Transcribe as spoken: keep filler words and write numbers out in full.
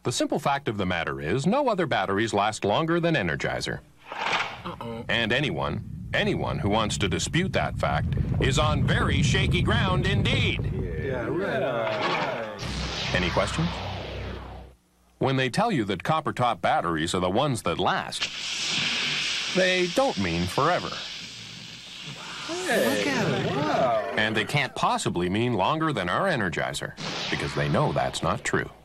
The simple fact of the matter is, no other batteries last longer than Energizer. Uh-oh. And anyone, anyone who wants to dispute that fact is on very shaky ground indeed. Yeah, right. right. Any questions? When they tell you that copper-top batteries are the ones that last, they don't mean forever. Hey, look at it. Wow. And they can't possibly mean longer than our Energizer, because they know that's not true.